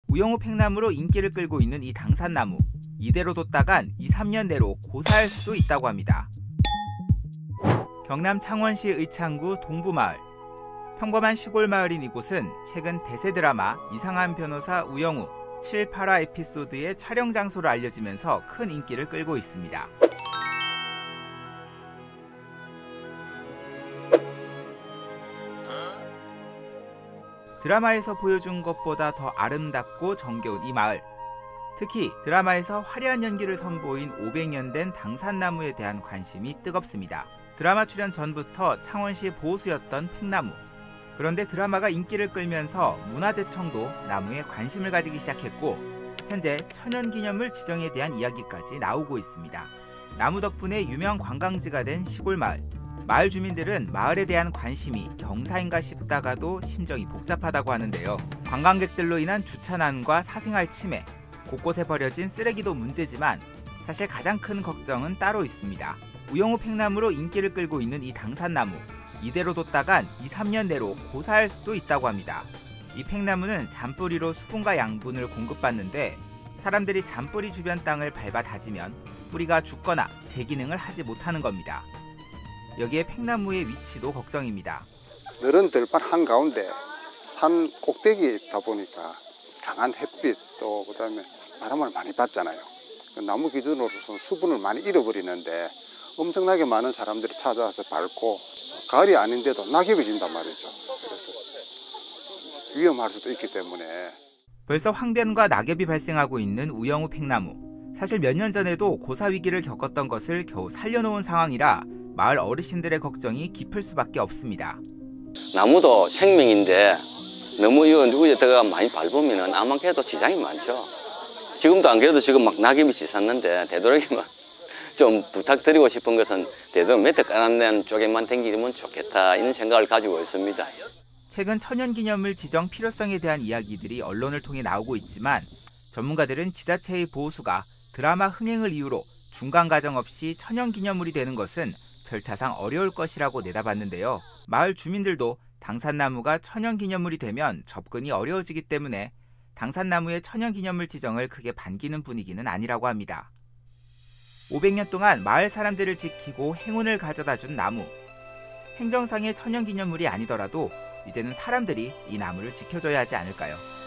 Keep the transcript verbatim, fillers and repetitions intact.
우영우 팽나무로 인기를 끌고 있는 이 당산나무, 이대로 뒀다간 이, 삼 년 내로 고사할 수도 있다고 합니다. 경남 창원시 의창구 동부마을. 평범한 시골 마을인 이곳은 최근 대세 드라마 이상한 변호사 우영우 칠, 팔 화 에피소드의 촬영 장소로 알려지면서 큰 인기를 끌고 있습니다. 드라마에서 보여준 것보다 더 아름답고 정겨운 이 마을. 특히 드라마에서 화려한 연기를 선보인 오백 년 된 당산나무에 대한 관심이 뜨겁습니다. 드라마 출연 전부터 창원시 보수였던 팽나무. 그런데 드라마가 인기를 끌면서 문화재청도 나무에 관심을 가지기 시작했고 현재 천연기념물 지정에 대한 이야기까지 나오고 있습니다. 나무 덕분에 유명 관광지가 된 시골마을. 마을 주민들은 마을에 대한 관심이 경사인가 싶다가도 심정이 복잡하다고 하는데요. 관광객들로 인한 주차난과 사생활 침해, 곳곳에 버려진 쓰레기도 문제지만 사실 가장 큰 걱정은 따로 있습니다. 우영우 팽나무로 인기를 끌고 있는 이 당산나무, 이대로 뒀다간 이, 삼 년 내로 고사할 수도 있다고 합니다. 이 팽나무는 잔뿌리로 수분과 양분을 공급받는데 사람들이 잔뿌리 주변 땅을 밟아 다지면 뿌리가 죽거나 재기능을 하지 못하는 겁니다. 여기에 팽나무의 위치도 걱정입니다. 너른 들판 한가운데 산 꼭대기에 있다 보니까 강한 햇빛 또 그다음에 바람을 많이 받잖아요. 나무 기준으로서는 수분을 많이 잃어버리는데 엄청나게 많은 사람들이 찾아와서 밟고 가을이 아닌데도 낙엽이 진단 말이죠. 그래서 위험할 수도 있기 때문에. 벌써 황변과 낙엽이 발생하고 있는 우영우 팽나무. 사실 몇 년 전에도 고사 위기를 겪었던 것을 겨우 살려놓은 상황이라 마을 어르신들의 걱정이 깊을 수밖에 없습니다. 나무도 생명인데 너무 이 위에다가 많이 밟으면 아마개도 지장이 많죠. 지금도 안 그래도 지금 막 낙엽이 짙었는데 되도록이면 좀 부탁드리고 싶은 것은 되도록 매트 깔아낸 쪽에만 댕기면 좋겠다 이런 생각을 가지고 있습니다. 최근 천연기념물 지정 필요성에 대한 이야기들이 언론을 통해 나오고 있지만 전문가들은 지자체의 보수가 드라마 흥행을 이유로 중간 과정 없이 천연기념물이 되는 것은 절차상 어려울 것이라고 내다봤는데요. 마을 주민들도 당산나무가 천연기념물이 되면 접근이 어려워지기 때문에 당산나무의 천연기념물 지정을 크게 반기는 분위기는 아니라고 합니다. 오백 년 동안 마을 사람들을 지키고 행운을 가져다준 나무. 행정상의 천연기념물이 아니더라도 이제는 사람들이 이 나무를 지켜줘야 하지 않을까요?